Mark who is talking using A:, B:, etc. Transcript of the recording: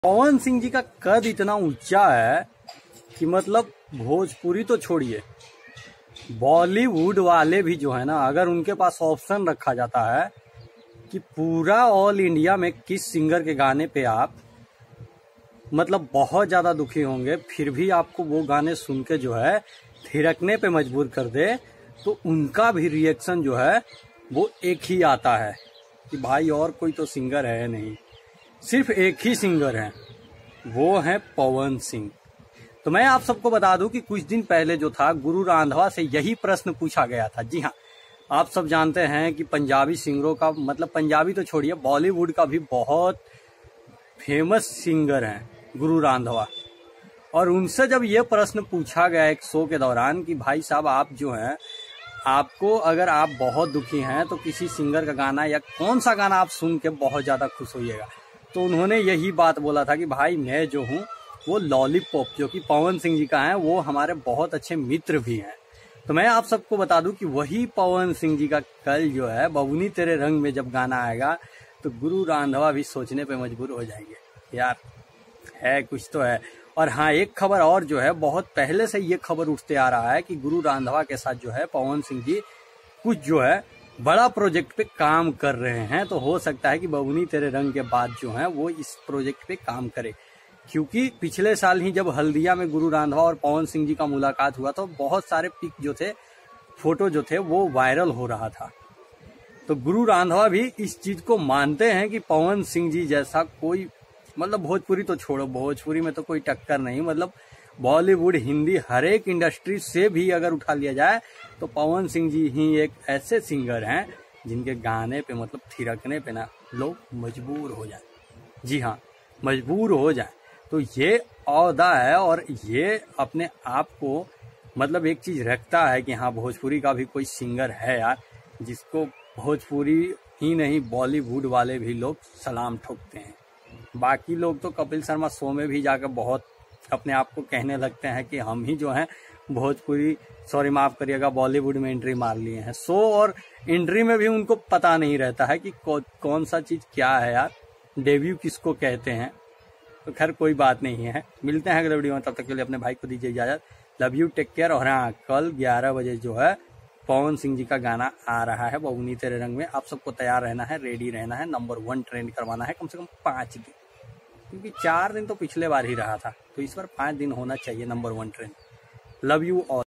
A: पवन सिंह जी का कद इतना ऊंचा है कि मतलब भोजपुरी तो छोड़िए, बॉलीवुड वाले भी जो है ना, अगर उनके पास ऑप्शन रखा जाता है कि पूरा ऑल इंडिया में किस सिंगर के गाने पे आप मतलब बहुत ज़्यादा दुखी होंगे, फिर भी आपको वो गाने सुन के जो है थिरकने पे मजबूर कर दे, तो उनका भी रिएक्शन जो है वो एक ही आता है कि भाई और कोई तो सिंगर है नहीं, सिर्फ एक ही सिंगर है, वो है पवन सिंह। तो मैं आप सबको बता दूं कि कुछ दिन पहले जो था गुरु रांधवा से यही प्रश्न पूछा गया था। जी हाँ, आप सब जानते हैं कि पंजाबी सिंगरों का मतलब पंजाबी तो छोड़िए, बॉलीवुड का भी बहुत फेमस सिंगर हैं गुरु रांधवा। और उनसे जब ये प्रश्न पूछा गया एक शो के दौरान कि भाई साहब आप जो हैं, आपको अगर आप बहुत दुखी हैं तो किसी सिंगर का गाना या कौन सा गाना आप सुन के बहुत ज़्यादा खुश होइएगा, तो उन्होंने यही बात बोला था कि भाई मैं जो हूँ वो लॉलीपॉप, जो कि पवन सिंह जी का है, वो हमारे बहुत अच्छे मित्र भी हैं। तो मैं आप सबको बता दूं कि वही पवन सिंह जी का कल जो है बबुनी तेरे रंग में जब गाना आएगा तो गुरु रांधवा भी सोचने पे मजबूर हो जाएंगे, यार है कुछ तो है। और हाँ, एक खबर और जो है, बहुत पहले से ये खबर उठते आ रहा है कि गुरु रांधवा के साथ जो है पवन सिंह जी कुछ जो है बड़ा प्रोजेक्ट पे काम कर रहे हैं। तो हो सकता है कि बबुनी तेरे रंग के बाद जो है वो इस प्रोजेक्ट पे काम करे, क्योंकि पिछले साल ही जब हल्दिया में गुरु रांधवा और पवन सिंह जी का मुलाकात हुआ तो बहुत सारे पिक जो थे, फोटो जो थे वो वायरल हो रहा था। तो गुरु रांधवा भी इस चीज को मानते हैं कि पवन सिंह जी जैसा कोई मतलब भोजपुरी तो छोड़ो, भोजपुरी में तो कोई टक्कर नहीं, मतलब बॉलीवुड हिंदी हर एक इंडस्ट्री से भी अगर उठा लिया जाए तो पवन सिंह जी ही एक ऐसे सिंगर हैं जिनके गाने पे मतलब थिरकने पे ना लोग मजबूर हो जाए। जी हाँ, मजबूर हो जाए। तो ये औदा है और ये अपने आप को मतलब एक चीज रखता है कि हाँ भोजपुरी का भी कोई सिंगर है यार, जिसको भोजपुरी ही नहीं बॉलीवुड वाले भी लोग सलाम ठोकते हैं। बाकी लोग तो कपिल शर्मा शो में भी जाकर बहुत अपने आप को कहने लगते हैं कि हम ही जो हैं भोजपुरी, सॉरी माफ करिएगा, बॉलीवुड में एंट्री मार लिए हैं। शो और एंट्री में भी उनको पता नहीं रहता है कि कौन सा चीज क्या है यार, डेब्यू किसको कहते हैं। तो खैर कोई बात नहीं है, मिलते हैं अगले वीडियो में, तब तक के लिए अपने भाई को दीजिए इजाजत। Love you, take care. और हाँ, कल 11 बजे जो है पवन सिंह जी का गाना आ रहा है बबुनी तेरे रंग में। आप सबको तैयार रहना है, रेडी रहना है, नंबर 1 ट्रेंड करवाना है कम से कम 5 दिन, क्योंकि 4 दिन तो पिछले बार ही रहा था, तो इस बार 5 दिन होना चाहिए number 1 trend. Love you all.